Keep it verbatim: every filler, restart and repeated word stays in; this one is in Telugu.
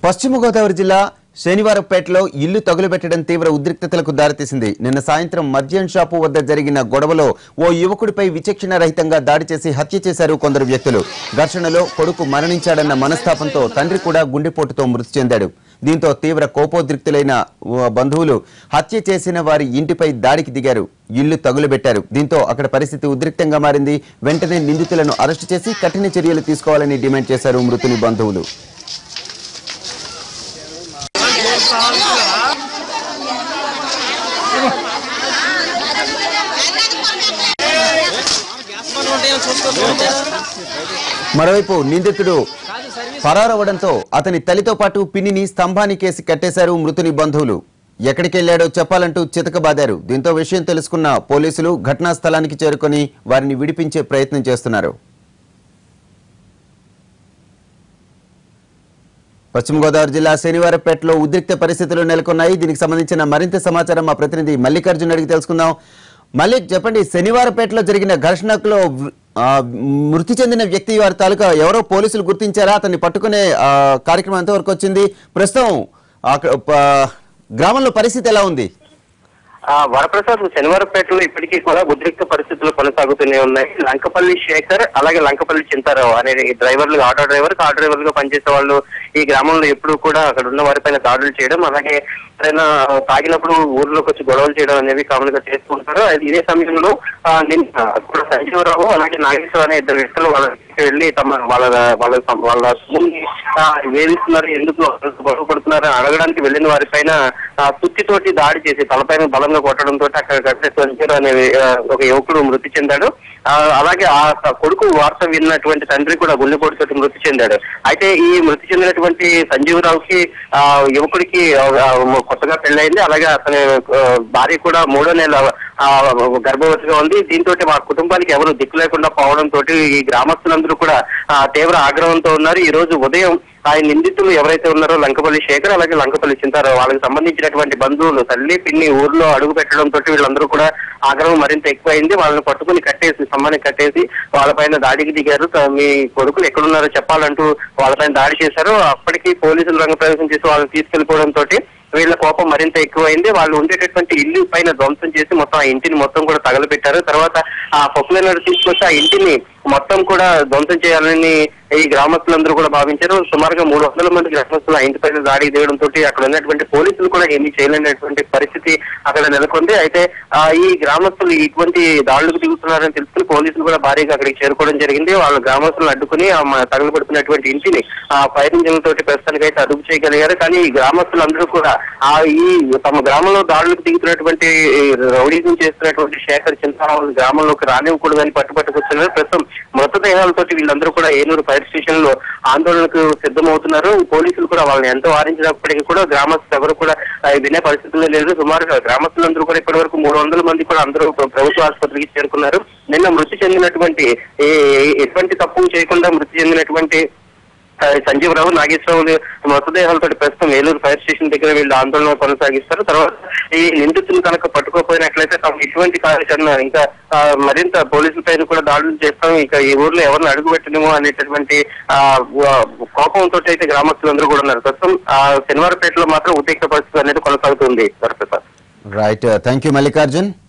పశ్చిమ గోదావరి జిల్లా శనివారపేటలో ఇల్లు తగులబెట్టడం తీవ్ర ఉద్రిక్తతలకు దారితీసింది. నిన్న సాయంత్రం మద్యం షాపు వద్ద జరిగిన గొడవలో ఓ యువకుడిపై విచక్షణ రహితంగా దాడి చేసి హత్య చేశారు కొందరు వ్యక్తులు. ఘర్షణలో కొడుకు మరణించాడన్న మనస్తాపంతో తండ్రి కూడా గుండెపోటుతో మృతి చెందాడు. దీంతో తీవ్ర కోపోద్రిక్తులైన బంధువులు హత్య చేసిన వారి ఇంటిపై దాడికి దిగారు, ఇల్లు తగులబెట్టారు. దీంతో అక్కడ పరిస్థితి ఉద్రిక్తంగా మారింది. వెంటనే నిందితులను అరెస్టు చేసి కఠిన చర్యలు తీసుకోవాలని డిమాండ్ చేశారు మృతుని బంధువులు. మరోవైపు నిందితుడు పరారవడంతో అతని తల్లితో పాటు పిన్నిని స్తంభానికేసి కట్టేశారు మృతుని బంధువులు. ఎక్కడికెళ్లాడో చెప్పాలంటూ చితకబాదారు. దీంతో విషయం తెలుసుకున్న పోలీసులు ఘటనా స్థలానికి చేరుకొని వారిని విడిపించే ప్రయత్నం చేస్తున్నారు. పశ్చిమ గోదావరి జిల్లా శనివారపేటలో ఉద్రిక్త పరిస్థితులు నెలకొన్నాయి. దీనికి సంబంధించిన మరింత సమాచారం మా ప్రతినిధి మల్లికార్జున్ అడిగి తెలుసుకుందాం. మల్లిక్, చెప్పండి, శనివారపేటలో జరిగిన ఘర్షణలో మృతి చెందిన వ్యక్తి వారి తాలూకా ఎవరో పోలీసులు గుర్తించారా? అతన్ని పట్టుకునే కార్యక్రమం ఎంతవరకు వచ్చింది? ప్రస్తుతం గ్రామంలో పరిస్థితి ఎలా ఉంది? వరప్రసాద్, శనివారపేటలో ఇప్పటికీ కూడా ఉద్రిక్త పరిస్థితులు కొనసాగుతూనే ఉన్నాయి. లంకపల్లి శేఖర్ అలాగే లంకపల్లి చింతారావు అనే డ్రైవర్లు, ఆటో డ్రైవర్ ఆటో డ్రైవర్లుగా పనిచేసే వాళ్ళు ఈ గ్రామంలో ఎప్పుడు కూడా అక్కడ ఉన్న వారిపైన దాడులు చేయడం, అలాగే ఎవరైనా తాగినప్పుడు ఊర్లోకి వచ్చి గొడవలు చేయడం అనేవి కామన్ గా చేస్తూ ఉంటారు. ఇదే సమయంలో నిన్న సంజీవరావు అలాగే నాగేశ్వర అనే ఇద్దరు వ్యక్తులు వాళ్ళ వెళ్ళి తమ వాళ్ళ వాళ్ళ వాళ్ళ భూమిని వేధిస్తున్నారు, ఎందుకు గొడవ పడుతున్నారని అడగడానికి వెళ్ళిన వారిపైన సుత్తితోటి దాడి చేసి తలపైన బలంగా కొట్టడంతో అక్కడ గడిచే సంజీవరావు అనే ఒక యువకుడు మృతి చెందాడు. అలాగే ఆ కొడుకు వార్త విన్నటువంటి తండ్రి కూడా గుండెపోటుతో మృతి చెందాడు. అయితే ఈ మృతి చెందినటువంటి సంజీవరావుకి ఆ యువకుడికి కొత్తగా పెళ్ళయింది. అలాగే అతని భార్య కూడా మూడో నెల గర్భవతిగా ఉంది. దీంతో మా కుటుంబానికి ఎవరు దిక్కు లేకుండా పోవడంతో ఈ గ్రామస్తులందరూ కూడా తీవ్ర ఆగ్రహంతో ఉన్నారు. ఈ రోజు ఉదయం ఆ నిందితులు ఎవరైతే ఉన్నారో లంకపల్లి శేఖర్ అలాగే లంకపల్లి చింతారావు వాళ్ళకి సంబంధించినటువంటి బంధువులు తల్లి పిన్ని ఊర్లో అడుగు పెట్టడంతో వీళ్ళందరూ కూడా ఆగ్రహం మరింత ఎక్కువైంది. వాళ్ళని పట్టుకుని కట్టేసి సమ్మాన్ని కట్టేసి వాళ్ళపైన దాడికి దిగారు. మీ కొడుకులు ఎక్కడున్నారో చెప్పాలంటూ వాళ్ళపైన దాడి చేశారు. అప్పటికి పోలీసులు రంగప్రవేశం చేసి వాళ్ళని తీసుకెళ్లిపోవడంతో వీళ్ళ కోపం మరింత ఎక్కువైంది. వాళ్ళు ఉండేటటువంటి ఇల్లు పైన ధ్వంసం చేసి మొత్తం ఆ ఇంటిని మొత్తం కూడా తగలబెట్టారు. తర్వాత ఆ పొక్కులను తీసుకొచ్చి ఆ ఇంటిని మొత్తం కూడా ధ్వంసం చేయాలని ఈ గ్రామస్తులందరూ కూడా భావించారు. సుమారుగా మూడు వందల మంది గ్రామస్తులు ఆ ఇంటి పైన దాడికి దిగడంతో అక్కడ ఉన్నటువంటి పోలీసులు కూడా ఏమీ చేయలేనటువంటి పరిస్థితి అక్కడ నెలకొంది. అయితే ఆ ఈ గ్రామస్తులు ఇటువంటి దాడులకు దిగుతున్నారని తెలుసుకుని పోలీసులు కూడా భారీగా అక్కడికి చేరుకోవడం జరిగింది. వాళ్ళు గ్రామస్తులను అడ్డుకుని తగలబెడుతున్నటువంటి ఇంటిని ఆ ఫైర్ ఇంజిన్ తోటి ప్రస్తుతానికి అయితే అదుపు చేయగలిగారు. కానీ ఈ గ్రామస్తులందరూ కూడా ఆ ఈ తమ గ్రామంలో దాడులకు దిగుతున్నటువంటి రౌడీజం చేస్తున్నటువంటి శేఖర్ చింతారావు గ్రామంలోకి రానివ్వకూడదని పట్టుపట్టుకొస్తున్నారు. ప్రస్తుతం మృతదేహాలతో వీళ్ళందరూ కూడా ఏలూరు ఫైర్ స్టేషన్ లో ఆందోళనకు సిద్ధమవుతున్నారు. పోలీసులు కూడా వాళ్ళని ఎంతో వారించినప్పటికీ కూడా గ్రామస్తులు ఎవరు కూడా వినే పరిస్థితుల్లో లేదు. సుమారుగా గ్రామస్తులందరూ కూడా ఇప్పటి వరకు మూడు వందల మంది కూడా అందరూ ప్రభుత్వ ఆసుపత్రికి చేరుకున్నారు. నిన్న మృతి చెందినటువంటి ఎటువంటి తప్పు చేయకుండా మృతి చెందినటువంటి సంజీవరావు నాగేశ్వరరావు మృతదేహాలతో ప్రస్తుతం ఏలూరు ఫైర్ స్టేషన్ దగ్గర వీళ్ళు ఆందోళన కొనసాగిస్తారు. తర్వాత ఈ నిందితులు కనుక పట్టుకోపోయినట్లయితే తమ ఇటువంటి కార్యాచరణ ఇంకా మరింత పోలీసుల పైన కూడా దాడులు చేస్తాం, ఇక ఈ ఊర్లో ఎవరిని అడుగు పెట్టలేమో అనేటటువంటి ఆ కోపంతో అయితే గ్రామస్తులందరూ కూడా ఉన్నారు. ప్రస్తుతం ఆ శనివారపేటలో మాత్రం ఉద్రిక్త పరిస్థితి అనేది కొనసాగుతుంది. Right, thank you Mallikarjun.